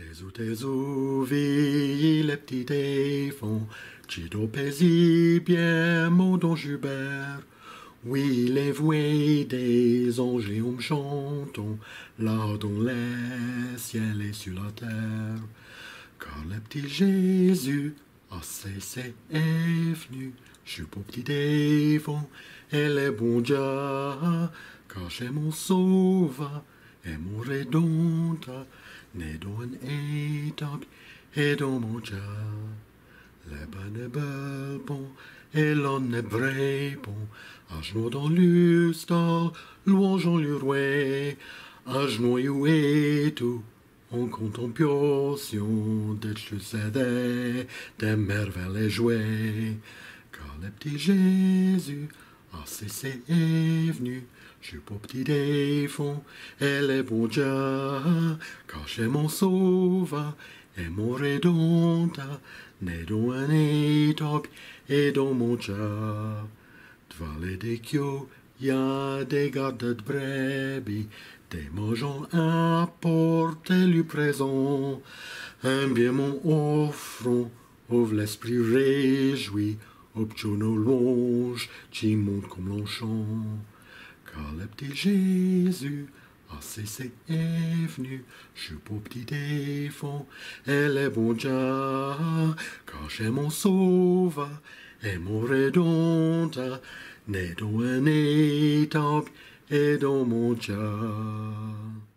Tezu, vie les petits défauts, Chido paisible, bien mon don Jubert. Oui, les voix des anges et chantons, là dans les ciels et sur la terre. Car le petit Jésus a cessé est venu, je suis pour petit défauts, et les bons Dieu, car j'ai mon sauveur et mon rédempteur, né dans un étable et dans mon Dieu. Les bonnes bon et l'on est vrai bon, à genoux dans l'ustal, louangeons le roi, à genoux et tout, en contemplation des choses des merveilles jouées, car le petit Jésus a cessé est venu, je suis pour petit défauts, et les bons Dieu, car j'ai mon sauveur et mon rédempteur, né dans un étable et dans mon Dieu. Devant les déciaux, y a des gardes de brebis, des mangeants apportés lui présent, un bien mon offrant, ouvre l'esprit réjoui, obtient nos louanges, qui monte comme l'enchant. Car le petit Jésus a cessé est venu, je suis pour petit défauts, et les bons Dieu, car j'ai mon sauveur et mon rédempteur, né dans un étable et dans mon Dieu.